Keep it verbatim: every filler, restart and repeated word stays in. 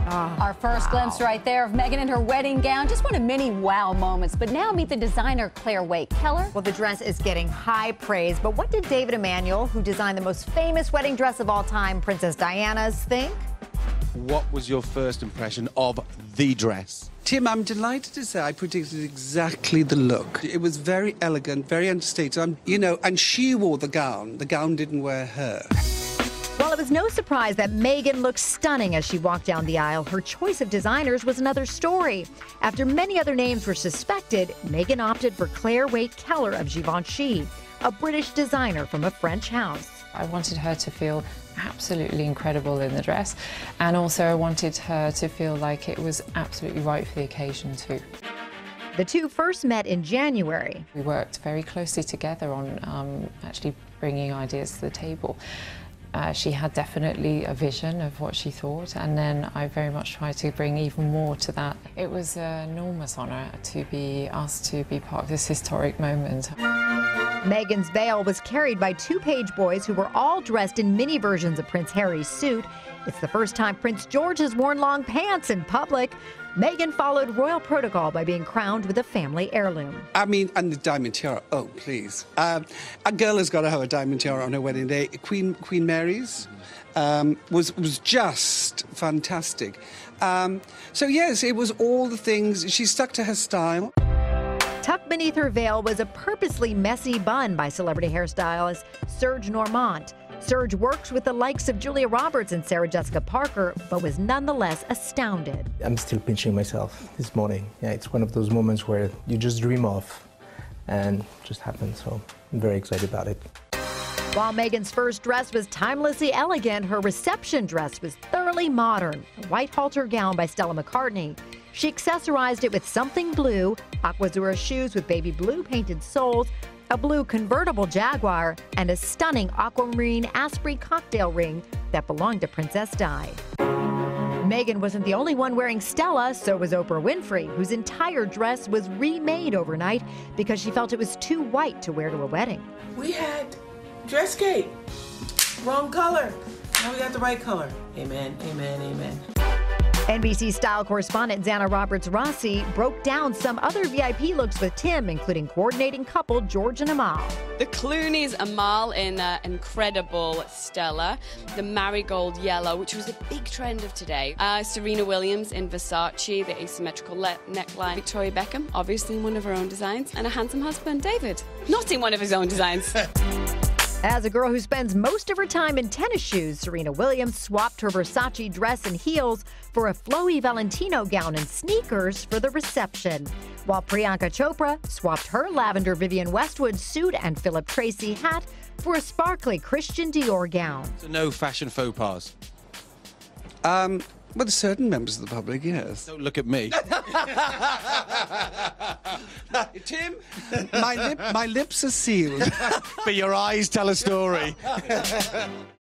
Oh, Our first wow. glimpse right there of Meghan in her wedding gown. Just one of many wow moments. But now meet the designer, Clare Waight Keller. Well, the dress is getting high praise. But what did David Emanuel, who designed the most famous wedding dress of all time, Princess Diana's, think? What was your first impression of the dress? Tim, I'm delighted to say I predicted exactly the look. It was very elegant, very understated. I'm, you know, and she wore the gown. The gown didn't wear her. Well, it was no surprise that Meghan looked stunning as she walked down the aisle. Her choice of designers was another story. After many other names were suspected, Meghan opted for Clare Waight Keller of Givenchy, a British designer from a French house. I wanted her to feel absolutely incredible in the dress, and also I wanted her to feel like it was absolutely right for the occasion too. The two first met in January. We worked very closely together on um, actually bringing ideas to the table. Uh, she had definitely a vision of what she thought, and then I very much tried to bring even more to that. It was an enormous honour to be asked to be part of this historic moment. Meghan's veil was carried by two page boys who were all dressed in mini versions of Prince Harry's suit. It's the first time Prince George has worn long pants in public. Meghan followed royal protocol by being crowned with a family heirloom. I mean, and the diamond tiara. Oh, please. Um, a girl has got to have a diamond tiara on her wedding day. Queen Queen Mary's um, was, was just fantastic. Um, so, yes, it was all the things. She stuck to her style. Tucked beneath her veil was a purposely messy bun by celebrity hairstylist Serge Normant. Serge works with the likes of Julia Roberts and Sarah Jessica Parker, but was nonetheless astounded. I'm still pinching myself this morning. Yeah, it's one of those moments where you just dream of and just happens, so I'm very excited about it. While Meghan's first dress was timelessly elegant, her reception dress was thoroughly modern, a white halter gown by Stella McCartney. She accessorized it with something blue, aquazura shoes with baby blue painted soles, a blue convertible Jaguar, and a stunning aquamarine Asprey cocktail ring that belonged to Princess Di. Meghan wasn't the only one wearing Stella, so was Oprah Winfrey, whose entire dress was remade overnight because she felt it was too white to wear to a wedding. We had dress cake, wrong color. Now we got the right color. Amen, amen, amen. N B C style correspondent Zana Roberts-Rossi broke down some other V I P looks with Tim, including coordinating couple George and Amal. The Clooney's Amal in uh, incredible Stella, the marigold yellow, which was a big trend of today. Uh, Serena Williams in Versace, the asymmetrical neckline. Victoria Beckham, obviously in one of her own designs, and a handsome husband, David, not in one of his own designs. As a girl who spends most of her time in tennis shoes, Serena Williams swapped her Versace dress and heels for a flowy Valentino gown and sneakers for the reception, while Priyanka Chopra swapped her lavender Vivienne Westwood suit and Philip Tracy hat for a sparkly Christian Dior gown. So no fashion faux pas? Um, with certain members of the public, yes. Don't look at me. Tim, my, lip, my lips are sealed. But your eyes tell a story.